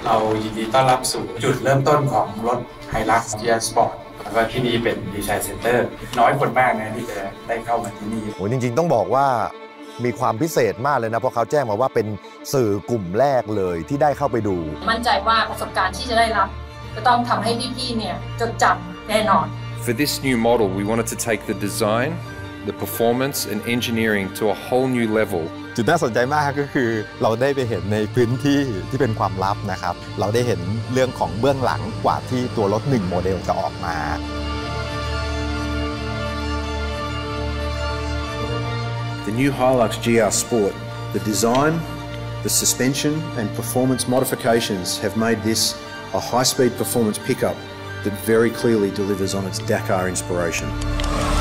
เรายินดีต้อนรับสู่จุดเริ่มต้นของรถ Hilux GR Sport แล้วก็ที่นี่เป็นดีไซน์เซ็นเตอร์น้อยคนมากนะที่จะได้เข้ามาที่นี่โอ้จริงๆต้องบอกว่ามีความพิเศษมากเลยนะเพราะเขาแจ้งมาว่าเป็นสื่อกลุ่มแรกเลยที่ได้เข้าไปดูมั่นใจว่าประสบการณ์ที่จะได้รับจะต้องทำให้พี่ๆเนี่ยจดจำแน่นอน For this new model, we wanted to take the design, the performance and engineering to a whole new level. จุดน่าสนใจมากก็คือเราได้ไปเห็นในพื้นที่ที่เป็นความลับนะครับเราได้เห็นเรื่องของเบื้องหลังกว่าที่ตัวรถ1โมเดลจะออกมา The new Hilux GR Sport, the design, the suspension and performance modifications have made this a high-speed performance pickup that very clearly delivers on its Dakar inspiration.